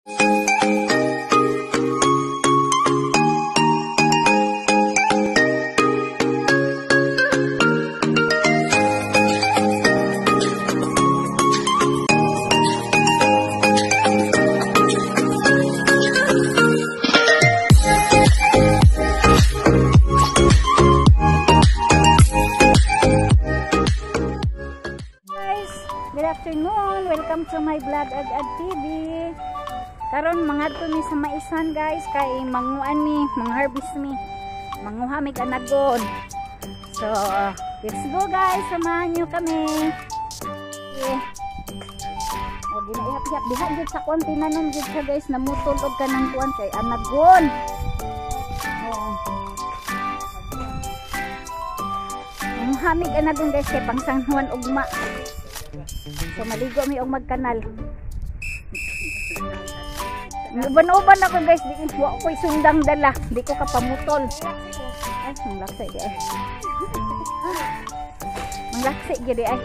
Good afternoon, welcome to my vlog Agad TV. Karon mangadto mi sa maisan guys kay manguan mi, mangharvest mi, manguha mi kanagon. So let's go guys, samahan nyo kami. O ginaihap-ihap diha gid sa kuan tinanon gid sa guys, namutol og kanang kuan kay anagon. Manguha mi kanagon guys kay pangsanghuan ugma. So maligo mi og magkanal. Uban-uban ako guys, di ko ko'y sundang dala, di ko kapamutol. Ay, manglaksi di ay. Manglaksi gid ay.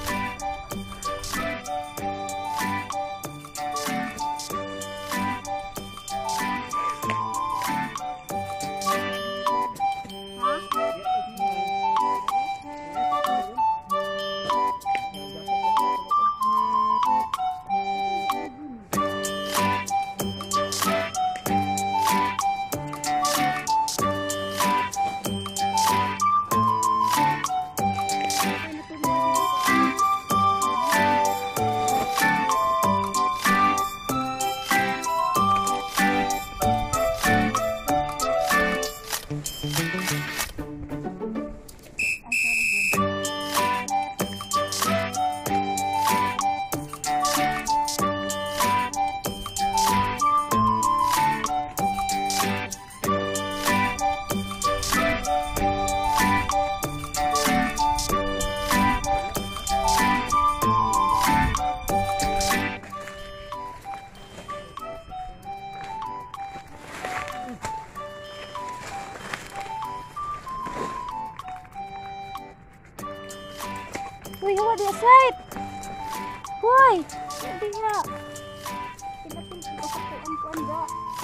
Uy, hawa di aside. Hoy, hindi nga. Pinatin ko sa kuan ga.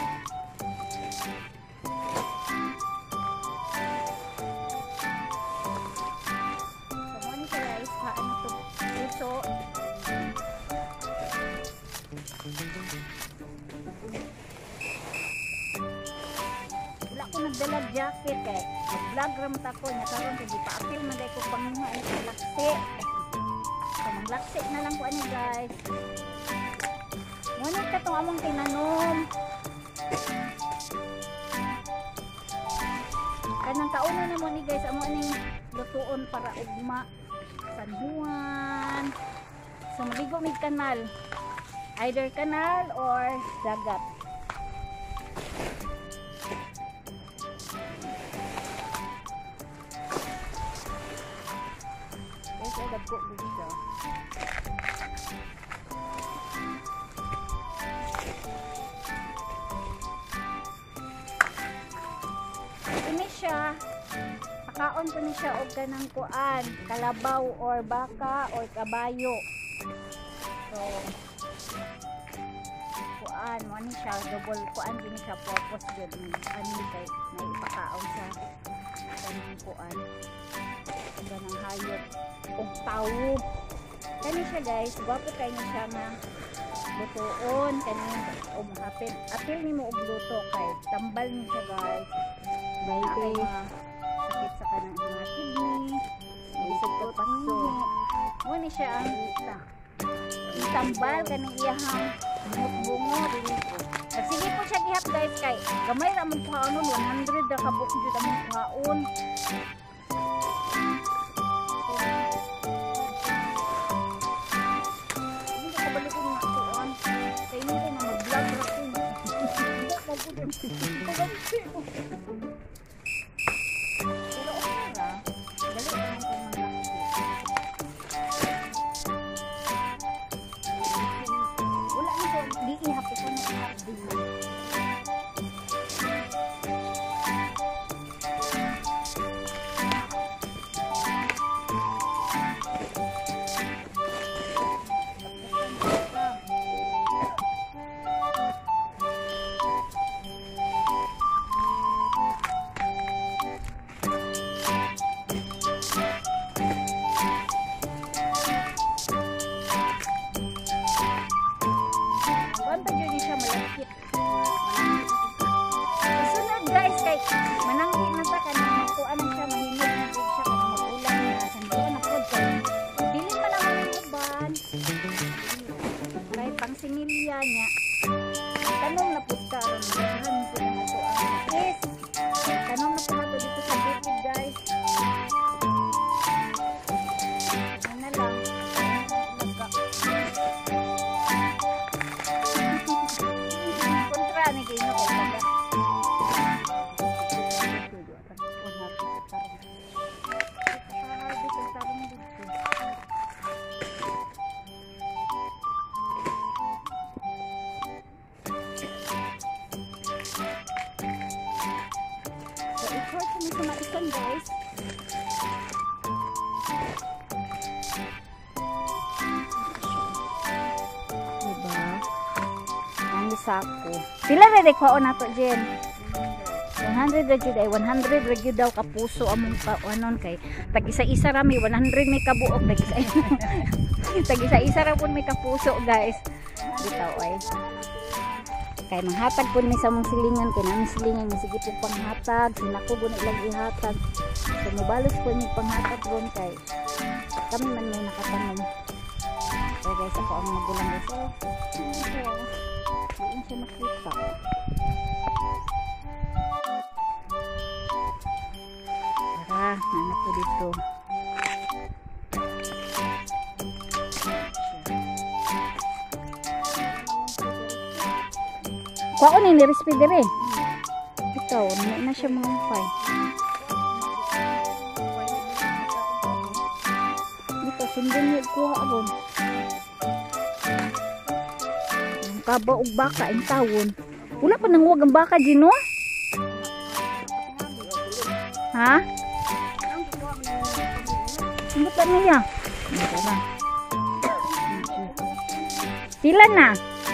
Sama ni guys, haan na to. Puso. Wala ko nagdala jacket eh. Mag-vlog ramat ako niya karon kay gipaapil man dai ko panguha ay laksi. Laksi na lang po ani guys. Ngunit katong among tinanom. Kanang kauna na mo ni guys amo aning lutuon para ugma sanhuan. So maligo mig kanal. Either kanal or dagat. Guys, ay dagko dito. Pakaon ko ni siya og kanang kuan, kalabaw or baka or kabayo. So kuan mo ni siya double kuan din siya purpose gud ani kay naipakaon sa kanang kuan. Kanang hayop og tawo. Kani siya guys, gwapo kay ni siya nga lutoon kanang hapit. Apil nimo og luto kay tambal ni siya guys. Baby. Sakit sa kanang mga kidney, may sugot pangi. Mo ni siya ang itambal kanang iyahang bungot-bungot. Sige po siya gihap guys kay gamay ra man kuhaon 100 ra ka book jud among kuhaon. Hindi ko balik ko nga kuan. Kay hindi na mag-vlog ra ko. kuan pa jud siya malakit. Sunod guys kay mananggi na ta kanang magkuan na siya mahinog na siya kanang magulang na sanduan na pod kay dili pa naman ang uban. Kay pang similya niya. Tanong na pud ka ron dahan ko na ato ang is. Tanong na pud nato dito sa bukid guys. Ano lang. Kontra ni kay no kay taga. Guys, diba? Ang sako. Pila na dekwaon nato Jen? 100 ragyo day 100 ragyo daw kapuso among anon kay tag isa-isa ra may 100 may kabuok tag isa-isa ra pud may kapuso guys. Bitaw ay. Kay manghatag po ni sa mong silingan kay namin silingan nga sige po panghatag sinako po na ilang ihatag so mabalos po ni panghatag ron kay kami man may nakatanong kaya guys ako ang magulang guys diin siya nakita tara nanak po dito kuwaon ni respi dire. Ikaw, na siya mga fay. Dito, sundin niya kuha abon. Ang kaba o baka, ang tawon. Wala pa nanguwag ang baka, Gino? Ha? Ano pa niya? Pila na?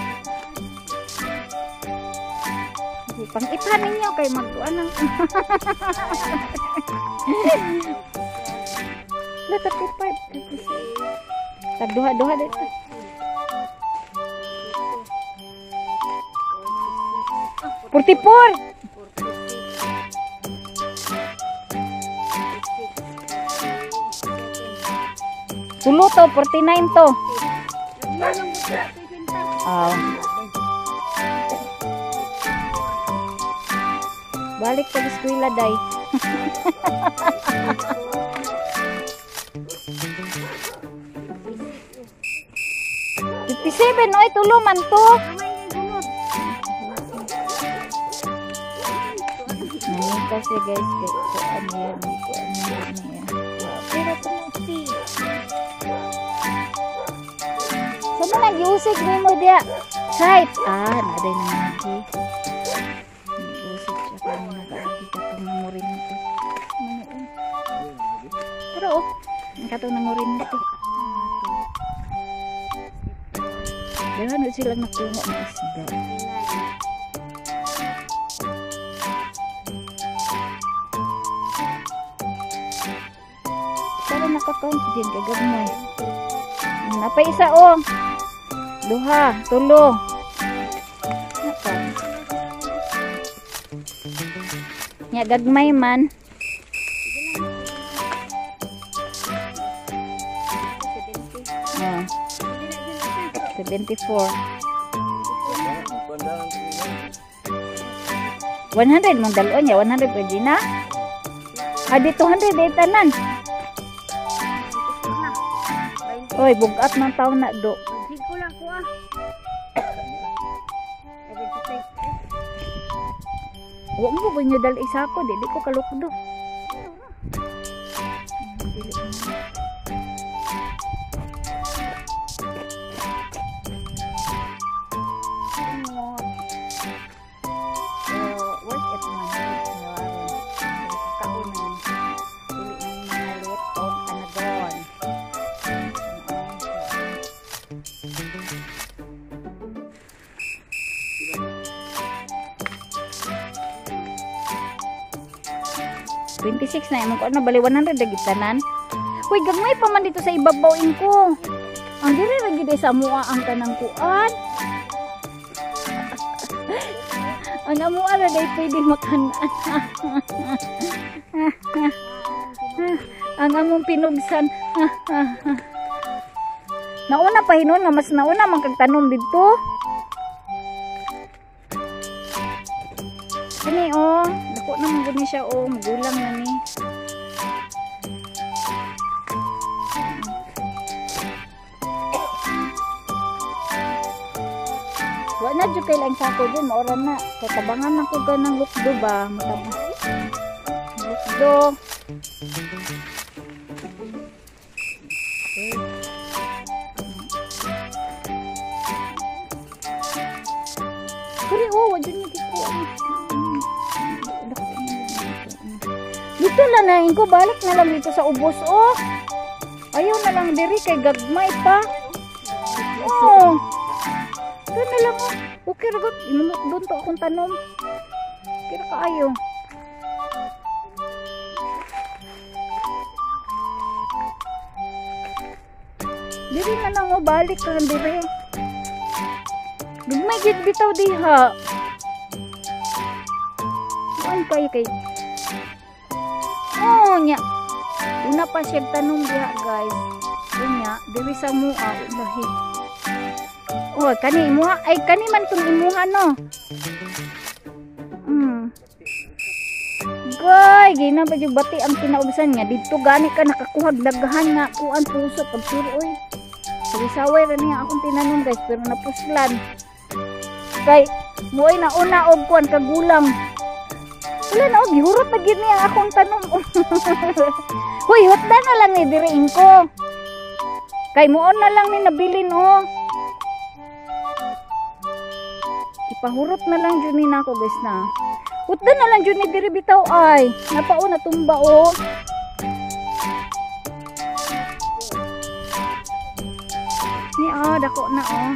Pang-iphan ninyo kay mag-uan ng la 35 tagduha-duha dito 44 tulo to 49 to balik sa eskwela day. 57 oy tulo man to. Ngayon kasi guys ko ano yan. Pero tumuti. Sama nag-iusig mo dia. Site. Naday na natin. Pero ang katong nangurin nito. Dahan sila nakuha ng isda. Pero nakakount din kay gamay. Napay isa o. Duha, tulo. Naka. Nya gagmay man. 74 100 mong dalon niya 100 pwede na di 200 day tanan oy bugat ng taon na do ko lang ko huwag mo ba nyo dal isa ko di ko kalukdo $26 na yung ano bali 100 dagit tanan. Uy gagmay pa man dito sa ibabawin ko. Ang dire lagi sa mua ang kanang kuan. Ang amo ara day pwede makanan. Ang among pinugsan. Nauna pa hinon nga mas nauna man kag tanom didto. Kani oh, dako na man gud ni siya oh, magulang na ni. Wa na jud kay lang sako din, maoran na. Katabangan ako ganang lukdo ba, matabang. Lukdo. Kuri oh, wa jud ni dito. Dito lang na ko balik na lang dito sa ubos oh. Ayaw na lang diri kay gagmay pa. Oh. Ito na lang oh. Okay ra gud, inumot doon to akong tanom. Kira kaayo. Diri na lang oh, balik na lang diri. Gagmay gid bitaw diha. Kuan kay kay. Oh nya. Una pa siya tanom diha guys. Unya, diri sa mua ulahi. Oh, kani imuha ay kani man tong imuha no. Goy, gina pa jud bati ang kinaubsan nga didto gani ka nakakuhag daghan nga kuan puso pag sure oy. Sige saway ra niya akong tinanom guys pero napuslan. Kay moy na una og kuan kagulang. Wala na og gihurot na gid niya akong tanom. Hoy, hotda na lang ni diriin ko. Kay muon na lang ni nabilin oh. Ipahurot na lang jud ni nako guys na. Hotda na lang jud ni diri bitaw ay. Napao na tumba oh. Ni oh, dako na oh.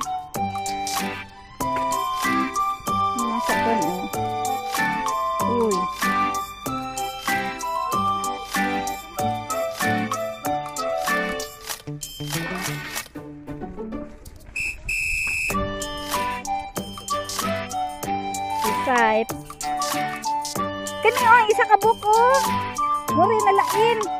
Nasa kon oh. Uy. Side. Kani oh, isa ka buko. Muri na lain.